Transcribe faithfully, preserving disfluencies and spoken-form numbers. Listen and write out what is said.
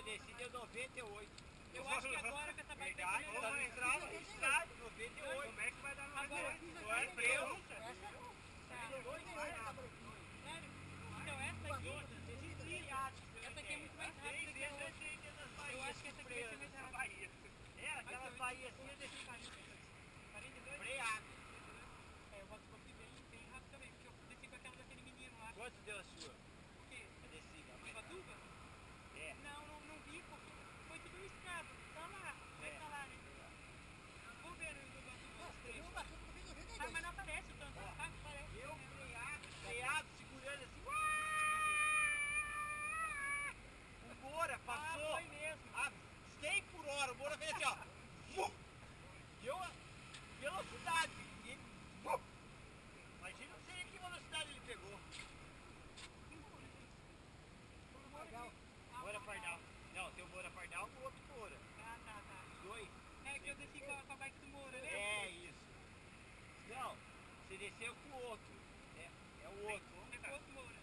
desci deu noventa e oito. Eu acho que agora com essa bike Verdade, tá no estrada, estrada, noventa e oito. Como é que vai dar noventa e oito? Agora, é Deus. Sério? Então essa aqui, essa aqui é muito mais rápida que a outra. Eu acho que essa aqui vai ser mais rápida. É, aquela Bahia assim, eu desci quarenta e dois? freado. É, eu boto um pouquinho bem, bem rápido também, porque eu desci com aquela daquele menino lá. Quanto deu a sua? O quê? A descida. A Batuba? É. Não, não, não vi, porque foi tudo escravo. Tá lá, vai estar lá, né? Vou ver no Batuba os trechos. Ah, mas não aparece o tanto, tá? Parece. Eu freado, freado, segurando assim. O Moura passou. Ah, foi mesmo. A cem por hora, o Moura fez assim, ó. Deu a velocidade. E ele, imagina, não sei que velocidade ele pegou. Moura Pardal. Não, tem o Moura Pardal e o outro Moura. Ah, tá, tá. Os dois. É que eu desci com a, com a bike do Moura, né? É isso. Não, você desceu com o outro. É, é o outro. É com o outro Moura.